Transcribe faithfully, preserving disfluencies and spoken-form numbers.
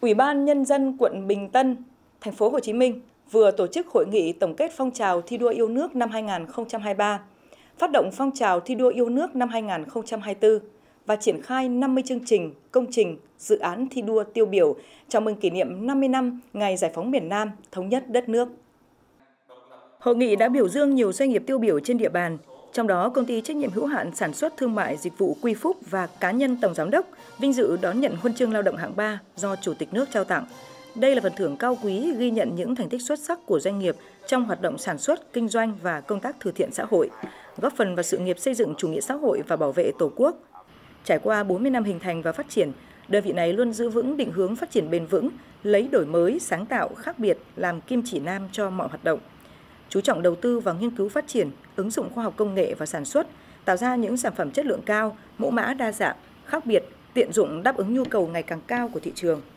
Ủy ban Nhân dân quận Bình Tân, thành phố Hồ Chí Minh vừa tổ chức hội nghị tổng kết phong trào thi đua yêu nước năm hai nghìn không trăm hai mươi ba, phát động phong trào thi đua yêu nước năm hai nghìn không trăm hai mươi tư và triển khai năm mươi chương trình, công trình, dự án thi đua tiêu biểu chào mừng kỷ niệm năm mươi năm ngày giải phóng miền Nam, thống nhất đất nước. Hội nghị đã biểu dương nhiều doanh nghiệp tiêu biểu trên địa bàn, trong đó Công ty trách nhiệm hữu hạn sản xuất thương mại dịch vụ Quy Phúc và cá nhân Tổng Giám đốc vinh dự đón nhận huân chương lao động hạng ba do Chủ tịch nước trao tặng. Đây là phần thưởng cao quý ghi nhận những thành tích xuất sắc của doanh nghiệp trong hoạt động sản xuất, kinh doanh và công tác từ thiện xã hội, góp phần vào sự nghiệp xây dựng chủ nghĩa xã hội và bảo vệ Tổ quốc. Trải qua bốn mươi năm hình thành và phát triển, đơn vị này luôn giữ vững định hướng phát triển bền vững, lấy đổi mới, sáng tạo, khác biệt làm kim chỉ nam cho mọi hoạt động. Chú trọng đầu tư vào nghiên cứu phát triển, ứng dụng khoa học công nghệ và sản xuất, tạo ra những sản phẩm chất lượng cao, mẫu mã đa dạng, khác biệt, tiện dụng đáp ứng nhu cầu ngày càng cao của thị trường.